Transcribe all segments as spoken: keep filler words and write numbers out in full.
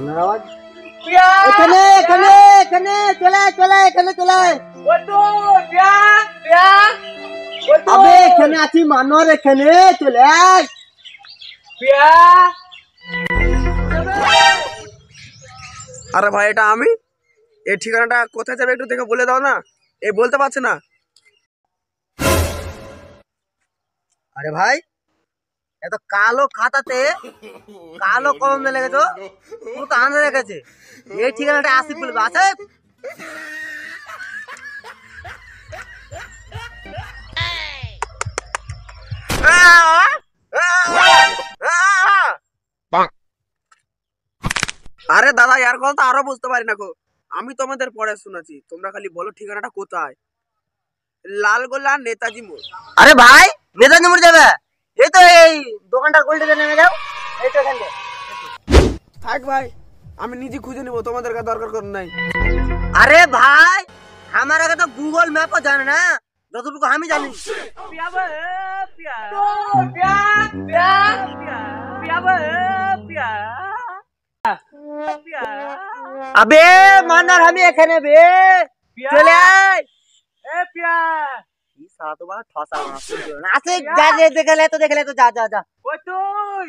গানের আওয়াজ এখানে এখানে এখানে চলে চলে এখানে চলে আবে এখানে আছি মানর এখানে চলে আরে ভাই এটা আমি এই ঠিকানাটা কোথায় যাবে একটু দেখে বলে দাও না এই বলতে পারছে না আরে ভাই এত কালো খাতাতে কালো কলম দিয়ে লেগেছো পুরো তো আন্দাজ রেখেছে এই ঠিকানাটা আসিফ বলবে আছে আরে দাদা यार কল তো আরো বুঝতে পারি না গো আমি তোমাদের পড়ে শুনেছি তোমরা খালি বলো ঠিকানাটা কোথায় লালগোলা নেতাজি মোড় আরে ভাই নেতাজি মোড় যাবে এই তো এই দোকানটার গোলটাতে নেমে যাও এই তো এখানে থাক ভাই আমি নিজে খুঁজে নিব তোমাদের কাছে দরকার কোন নাই আরে ভাই আমার আগে তো গুগল ম্যাপও জানে না যতটুকু আমি জানি আবে মানার আমি এখানে বে চলে আয় এ পিয়া কি সারা তো বড় ঠসা না আছে যা যা দেখলে তো দেখলে তো যা যা যা ওই তুই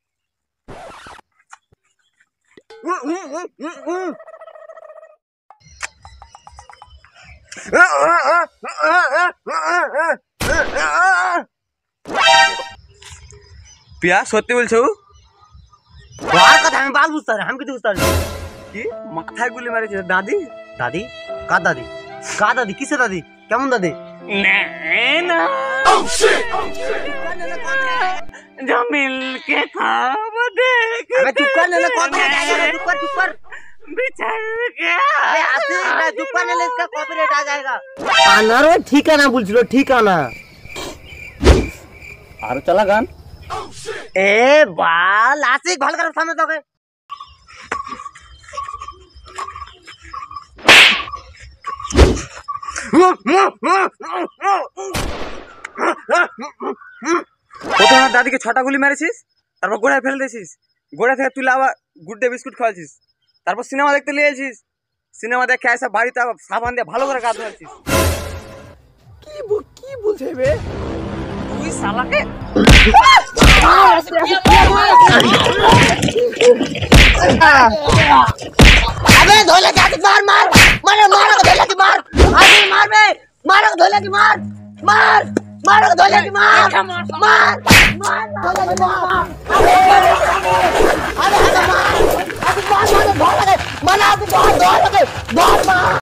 পিয়া সত্যি বলছো আর কথা আমি বাল বুঝতে আমি কিছু বুঝতে কি মাথায় গুলি মারিছে দাদি দাদি কার দাদি কার দাদি কিসে দাদি কেমন দাদি না जो मिल के खाब देख अबे चुप कर ले कॉपीराइट आ जाएगा चुप कर चुप कर बिछड़ गया अबे आते ना चुप कर ले इसका कॉपीराइट आ जाएगा আনার ঠিকানা বলছিল ঠিকানা আর চলা গান এ বাল আশিক ভালো করে সামনে তোকে প্রথমে দাদিকে ছটা গুলি মেরেছিস তারপর গোড়ায় ফেলে দিয়েছিস গোড়া থেকে তুলে আবার গুড্ডে বিস্কুট খাওয়াছিস তারপর সিনেমা দেখতে নিয়ে এসেছিস সিনেমা দেখে এসে বাড়িতে আবার সাবান দিয়ে ভালো করে কাজ ধরছিস কি কি বলছে বে তুই শালাকে अबे धोले जाके मार मार मार मार धोले की मार अबे मार बे मार धोले की मार मार मार धोले की मार मार मार धोले की मार अबे अबे मार अबे मार मार धोले मार अबे मार धोले मार मार